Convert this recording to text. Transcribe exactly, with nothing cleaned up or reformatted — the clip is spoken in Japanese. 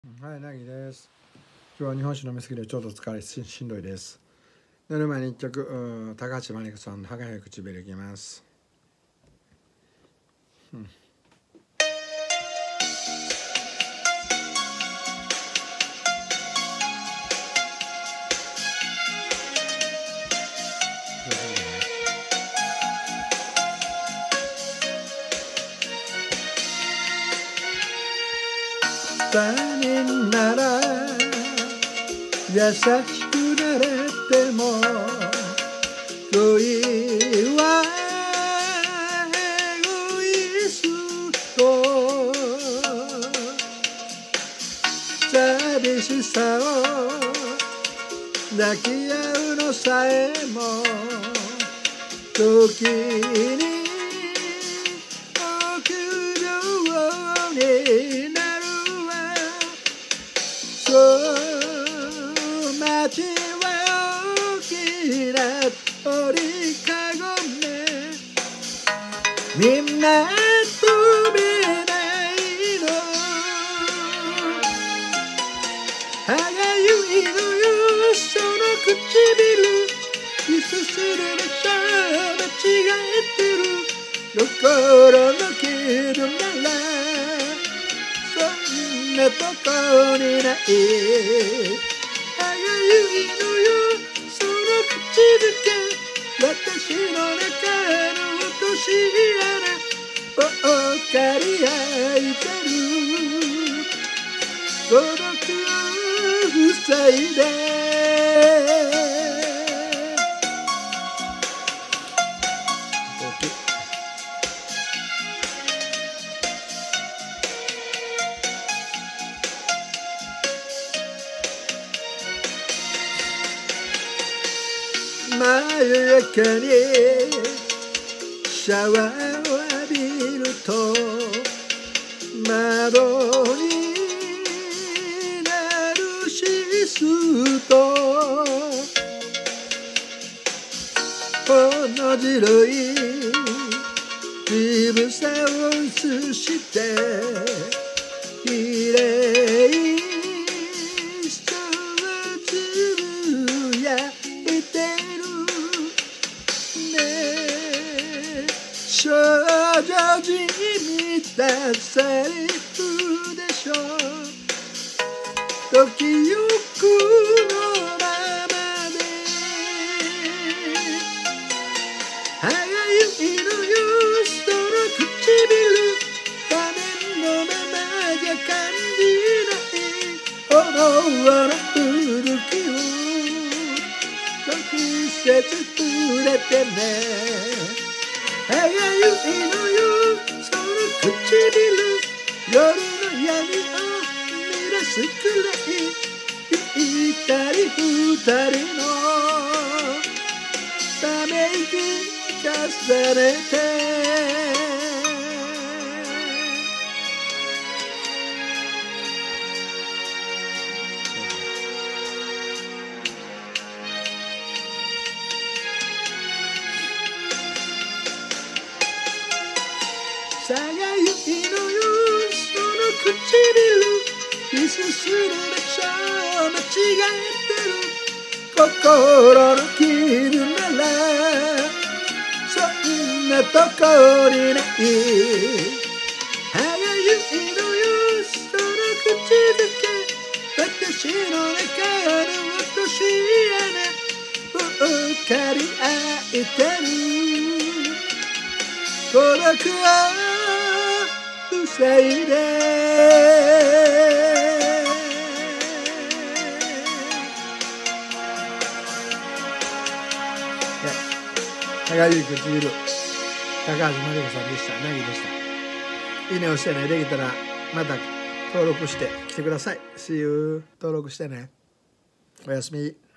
はい、なぎです。今日は日本酒飲みすぎでちょっと疲れ し, しんどいです。寝る前に一曲、高橋真理子さんの「はがや唇」いきます。うん、他人なら優しくなれても恋はエゴイスト、寂しさを抱き合うのさえも時に臆病になるわ。そう街は大きな鳥かごめ、みんな飛べないの。歯がゆいのよその唇、キスするでしょ間違えてる。心の傷ならそんなとこにない。歯がゆいのよその口づけ、私の中の落とし穴を借り合いてる。孤独を塞いで真夜中にシャワーを浴びると窓にナルシスト、ほの白い乳房を映して綺麗そうつぶやいて少女じみたセリフでしょ。時よくのままで歯がゆいのよその唇、画面のままじゃ感じない炎の吹雪を季節触れてね。歯がゆいのよその唇、夜の闇を照らすくらいぴったり二人のため息重ねて歯がゆいのよその唇、キスするでしょ間違えてる。心の傷ならそんなとこにない。歯がゆいのよその口づけ、私の中の落とし穴を借り合いてる。孤独を塞いで歯がゆい唇、高橋真理子さんでした。なぎでした。いいねをしてね。できたらまた登録して来てください。See you。登録してね。おやすみ。